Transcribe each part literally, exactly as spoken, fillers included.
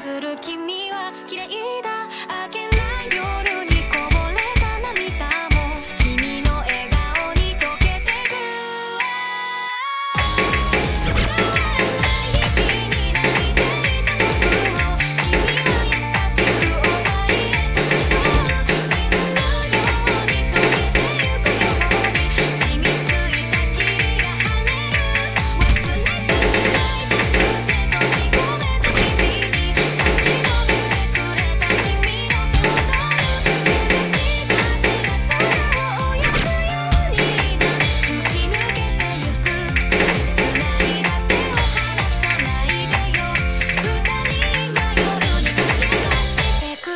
する君は綺麗だ。明けない夜にこぼれた涙も君の笑顔に溶けてく。変わらない日に泣いていた僕を君は優しく終わりへと誘う。沈むように溶けてゆくように染みついた霧が晴れる。忘れてしまいたくて閉じ込めた君に差し伸べてくれた君の手を取る。涼しい風が空を泳ぐようにな吹き抜けてゆく。繋いだ手を離さないでよ。二人が夜に駆け出してく。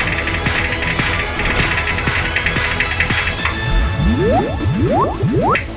What?